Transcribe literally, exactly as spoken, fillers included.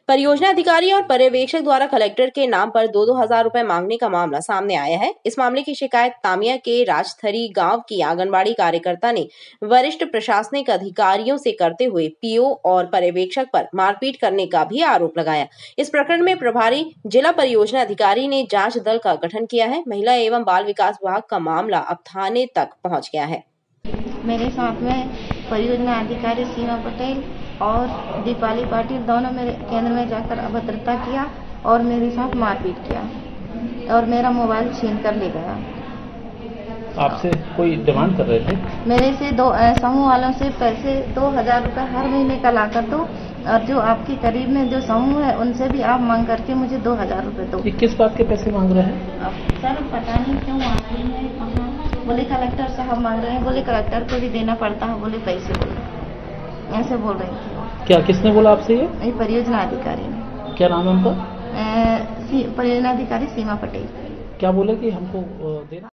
परियोजना अधिकारी और पर्यवेक्षक द्वारा कलेक्टर के नाम पर दो दो हजार रुपए मांगने का मामला सामने आया है। इस मामले की शिकायत तामिया के राजथरी गांव की आंगनबाड़ी कार्यकर्ता ने वरिष्ठ प्रशासनिक अधिकारियों से करते हुए पीओ और पर्यवेक्षक पर मारपीट करने का भी आरोप लगाया। इस प्रकरण में प्रभारी जिला परियोजना अधिकारी ने जांच दल का गठन किया है। महिला एवं बाल विकास विभाग का मामला अब थाने तक पहुँच गया है। मेरे साथ में परियोजना अधिकारी सीमा पटेल और दीपाली पाटिल दोनों मेरे केंद्र में जाकर अभद्रता किया और मेरे साथ मारपीट किया और मेरा मोबाइल छीन कर ले गया। आपसे कोई डिमांड कर रहे थे? मेरे से दो समूह वालों से पैसे दो हजार रुपये हर महीने का ला कर दो और जो आपके करीब में जो समूह है उनसे भी आप मांग करके मुझे दो हजार रुपये दो। किस बात के पैसे मांग रहे हैं? अब सर पता नहीं क्यों मांग रही है। कहाँ बोले कलेक्टर साहब मांग रहे हैं, बोले कलेक्टर को भी देना पड़ता है, बोले पैसे बोले ऐसे बोल रही थी। क्या किसने बोला आपसे ये? ये परियोजना अधिकारी ने। क्या नाम है उनका? परियोजना अधिकारी सीमा पटेल। क्या बोले कि हमको देना